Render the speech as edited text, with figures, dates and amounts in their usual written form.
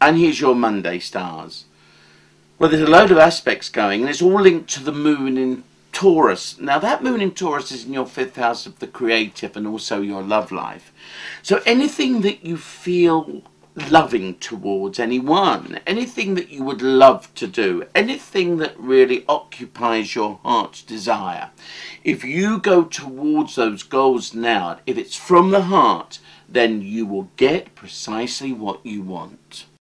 And here's your Monday stars. Well, there's a load of aspects going, and it's all linked to the moon in Taurus. Now, that moon in Taurus is in your 5th house of the creative and also your love life. So anything that you feel loving towards anyone, anything that you would love to do, anything that really occupies your heart's desire, if you go towards those goals now, if it's from the heart, then you will get precisely what you want.